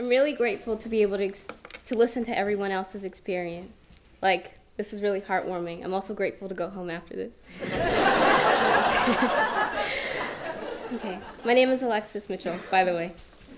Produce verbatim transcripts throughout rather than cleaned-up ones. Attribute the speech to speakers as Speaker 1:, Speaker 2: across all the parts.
Speaker 1: I'm really grateful to be able to, ex to listen to everyone else's experience. Like, this is really heartwarming. I'm also grateful to go home after this. Okay, my name is Alexis Mitchell, by the way.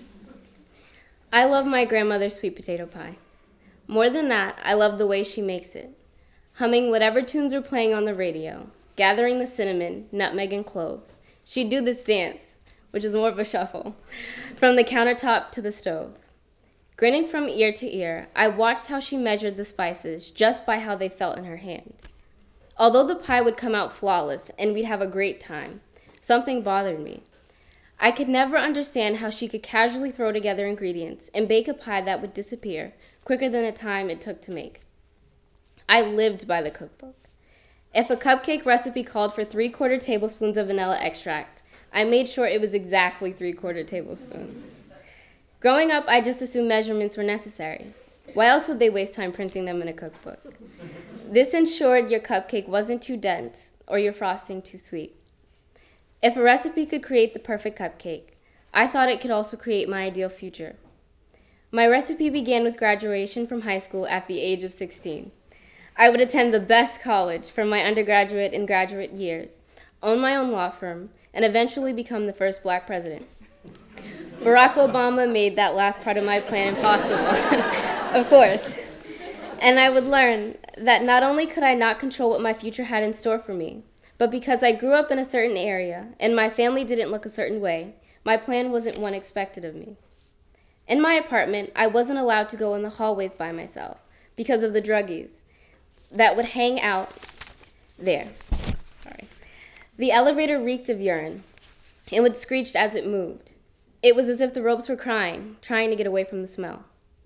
Speaker 1: I love my grandmother's sweet potato pie. More than that, I love the way she makes it. Humming whatever tunes were playing on the radio, gathering the cinnamon, nutmeg, and cloves. She'd do this dance, which is more of a shuffle, from the countertop to the stove. Grinning from ear to ear, I watched how she measured the spices just by how they felt in her hand. Although the pie would come out flawless and we'd have a great time, something bothered me. I could never understand how she could casually throw together ingredients and bake a pie that would disappear quicker than the time it took to make. I lived by the cookbook. If a cupcake recipe called for three-quarter tablespoons of vanilla extract, I made sure it was exactly three-quarter tablespoons. Growing up, I just assumed measurements were necessary. Why else would they waste time printing them in a cookbook? This ensured your cupcake wasn't too dense or your frosting too sweet. If a recipe could create the perfect cupcake, I thought it could also create my ideal future. My recipe began with graduation from high school at the age of sixteen. I would attend the best college for my undergraduate and graduate years, own my own law firm, and eventually become the first black president. Barack Obama made that last part of my plan impossible, of course. And I would learn that not only could I not control what my future had in store for me, but because I grew up in a certain area and my family didn't look a certain way, my plan wasn't one expected of me. In my apartment, I wasn't allowed to go in the hallways by myself because of the druggies that would hang out there. Sorry. The elevator reeked of urine. It would screech as it moved. It was as if the ropes were crying, trying to get away from the smell.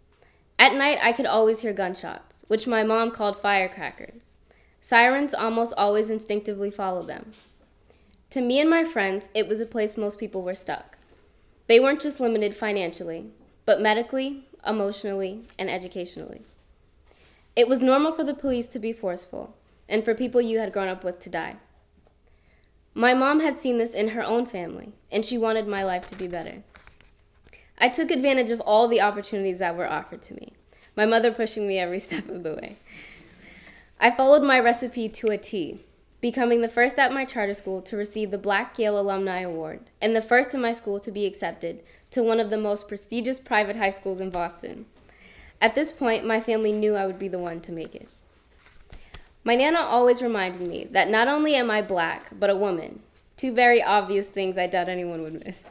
Speaker 1: At night, I could always hear gunshots, which my mom called firecrackers. Sirens almost always instinctively followed them. To me and my friends, it was a place most people were stuck. They weren't just limited financially, but medically, emotionally, and educationally. It was normal for the police to be forceful, and for people you had grown up with to die. My mom had seen this in her own family, and she wanted my life to be better. I took advantage of all the opportunities that were offered to me, my mother pushing me every step of the way. I followed my recipe to a T, becoming the first at my charter school to receive the Black Yale Alumni Award, and the first in my school to be accepted to one of the most prestigious private high schools in Boston. At this point, my family knew I would be the one to make it. My Nana always reminded me that not only am I black, but a woman, two very obvious things I doubt anyone would miss.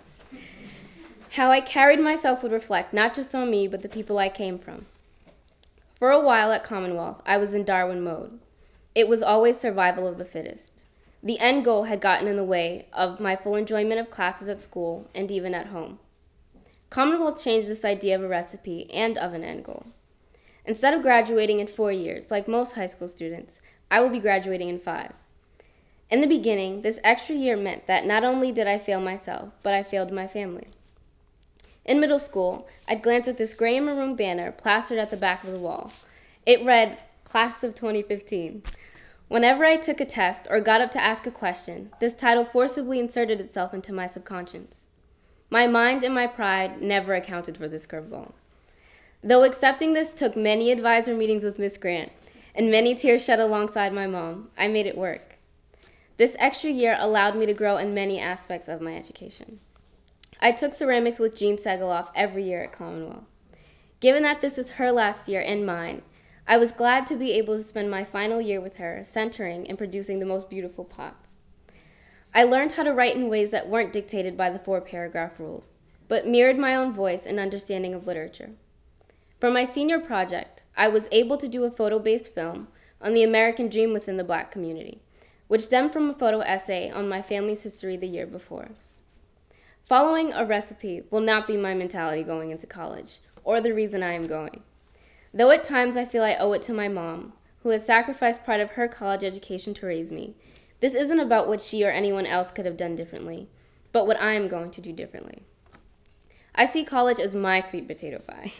Speaker 1: How I carried myself would reflect not just on me, but the people I came from. For a while at Commonwealth, I was in Darwin mode. It was always survival of the fittest. The end goal had gotten in the way of my full enjoyment of classes at school and even at home. Commonwealth changed this idea of a recipe and of an end goal. Instead of graduating in four years, like most high school students, I will be graduating in five. In the beginning, this extra year meant that not only did I fail myself, but I failed my family. In middle school, I'd glance at this gray and maroon banner plastered at the back of the wall. It read, Class of twenty fifteen. Whenever I took a test or got up to ask a question, this title forcibly inserted itself into my subconscious. My mind and my pride never accounted for this curveball. Though accepting this took many advisor meetings with Miss Grant and many tears shed alongside my mom, I made it work. This extra year allowed me to grow in many aspects of my education. I took ceramics with Jean Segeloff every year at Commonwealth. Given that this is her last year and mine, I was glad to be able to spend my final year with her, centering and producing the most beautiful pots. I learned how to write in ways that weren't dictated by the four-paragraph rules, but mirrored my own voice and understanding of literature. For my senior project, I was able to do a photo-based film on the American dream within the Black community, which stemmed from a photo essay on my family's history the year before. Following a recipe will not be my mentality going into college, or the reason I am going. Though at times I feel I owe it to my mom, who has sacrificed part of her college education to raise me, this isn't about what she or anyone else could have done differently, but what I am going to do differently. I see college as my sweet potato pie.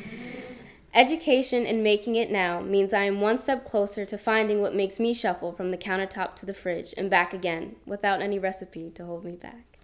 Speaker 1: Education and making it now means I am one step closer to finding what makes me shuffle from the countertop to the fridge and back again without any recipe to hold me back.